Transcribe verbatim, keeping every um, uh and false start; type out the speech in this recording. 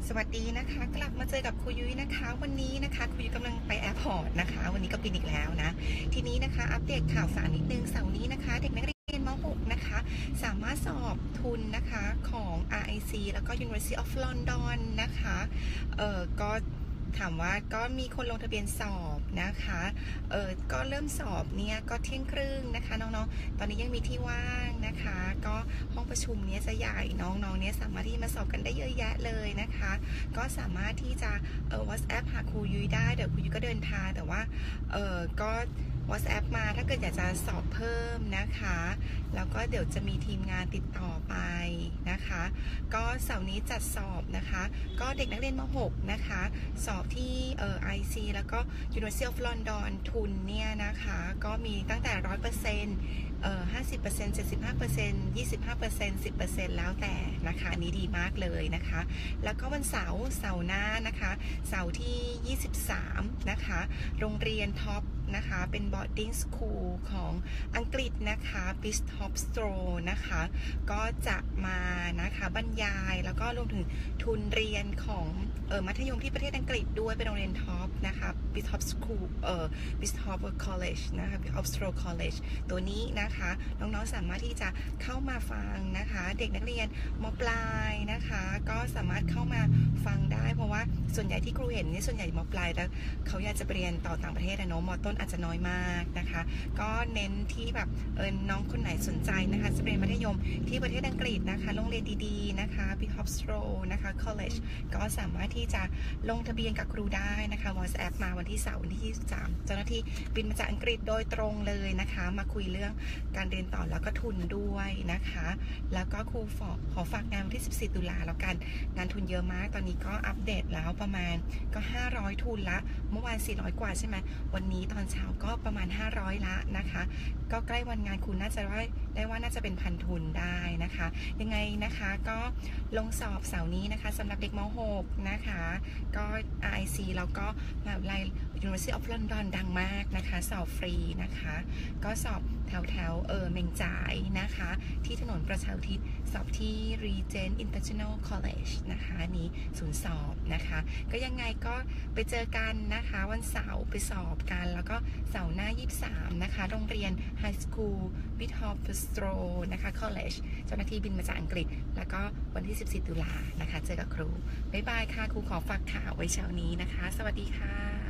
สวัสดีนะคะกลับมาเจอกับครูยุ้ยนะคะวันนี้นะคะครูยุ้ยกำลังไปแอร์พอร์ตนะคะวันนี้ก็บินอีกแล้วนะทีนี้นะคะอัปเดตข่าวสารนิดนึงเสาร์นี้นะคะเด็กนักเรียนม .หก นะคะสามารถสอบทุนนะคะของ อาร์ ไอ ซี แล้วก็ University of London นะคะเอ่อก็ถามว่าก็มีคนลงทะเบียนสอบนะคะเออก็เริ่มสอบเนี่ยก็เที่ยงครึ่งนะคะน้องๆตอนนี้ยังมีที่ว่างนะคะก็ห้องประชุมเนี้ยจะใหญ่น้องๆเนี้ยสามารถที่มาสอบกันได้เยอะแยะเลยนะคะก็สามารถที่จะเออ WhatsApp หาครูยุ้ยได้เดี๋ยวครูยุ้ยก็เดินทางแต่ว่าเออก็ WhatsApp มาถ้าเกิดอยากจะสอบเพิ่มนะคะแล้วก็เดี๋ยวจะมีทีมงานติดต่อไปนะคะก็เสาร์นี้จัดสอบนะคะก็เด็กนักเรียนม .หก นะคะสอบที่เอ่อ ไอ ซี แล้วก็ University of London ทุนเนี่ยนะคะก็มีตั้งแต่ ร้อยเปอร์เซ็นต์ เอ่อ ห้าสิบเปอร์เซ็นต์ เจ็ดสิบห้าเปอร์เซ็นต์ ยี่สิบห้าเปอร์เซ็นต์ สิบเปอร์เซ็นต์ แล้วแต่นะคะนี้ดีมากเลยนะคะแล้วก็วันเสาร์เสาร์หน้านะคะเสาร์ที่ยี่สิบสามนะคะโรงเรียนท็อปนะคะเป็น boarding school ของอังกฤษนะคะ Bishopstro นะคะก็จะมานะคะบรรยายแล้วก็รวมถึงทุนเรียนของเออมัธยมที่ประเทศอังกฤษด้วยเป็นโรงเรียนท็อปนะคะ Bishop School เอ่อ Bishop College นะคะ Bishopstro College ตัวนี้นะคะน้องๆสามารถที่จะเข้ามาฟังนะคะเด็กนักเรียนม.ปลายนะคะก็สามารถเข้ามาฟังได้เพราะว่าส่วนใหญ่ที่ครูเห็นนี่ส่วนใหญ่ม.ปลายแล้วเขาอยากจะไปเรียนต่อต่างประเทศนะเนาะม.ต้นอาจจะน้อยมากนะคะก็เน้นที่แบบเออน้องคนไหนสนใจนะคะจะเรียนมัธยมที่ประเทศอังกฤษนะคะโรงเรียนดีๆนะคะ Bishopstro นะคะ College ก็สามารถที่จะลงทะเบียนกับครูได้นะคะ WhatsApp มาวันที่เสาร์วันที่ยี่สิบสามเจ้าหน้าที่บินมาจากอังกฤษโดยตรงเลยนะคะมาคุยเรื่องการเรียนต่อแล้วก็ทุนด้วยนะคะแล้วก็ครูขอขอฝากงานวันที่สิบสี่ตุลาแล้วกันงานทุนเยอะมากตอนนี้ก็อัปเดตแล้วประมาณก็ห้าร้อยทุนละเมื่อวานสี่ร้อยกว่าใช่ไหมวันนี้ตอนเช้าก็ประมาณห้าร้อยละนะคะก็ใกล้วันงานคุณน่าจะได้ได้ว่าน่าจะเป็นพันทุนได้นะคะยังไงนะคะก็ลงสอบเสาร์นี้นะคะสำหรับเด็กม .หก นะคะก็ อาร์ ไอ ซี แล้วก็มหาวิทยาลัย University of London ดังมากนะคะสอบฟรีนะคะก็สอบแถวแถวเออเมงจ่ายนะคะที่ถนนประชาอุทิศสอบที่ Regent International College นะคะนี้ศูนย์สอบนะคะก็ยังไงก็ไปเจอกันนะคะวันเสาร์ไปสอบกันแล้วก็เสาร์หน้ายี่สิบสามนะคะโรงเรียน High School Bishopstro นะคะ College เจ้าหน้าที่บินมาจากอังกฤษแล้วก็วันที่สิบสี่ตุลานะคะเจอกับครูบ๊ายบายค่ะครูขอฝากข่าวไว้เช้านี้นะคะสวัสดีค่ะ